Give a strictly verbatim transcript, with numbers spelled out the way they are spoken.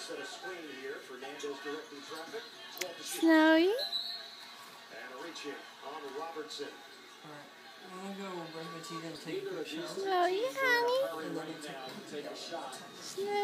set a screen here. Fernandez directing traffic. Snowy. And a reach in on Robertson. Alright, I'm gonna go brush my teeth and take a quick shower. Snowy, honey. And then take, take a shot. Snowy.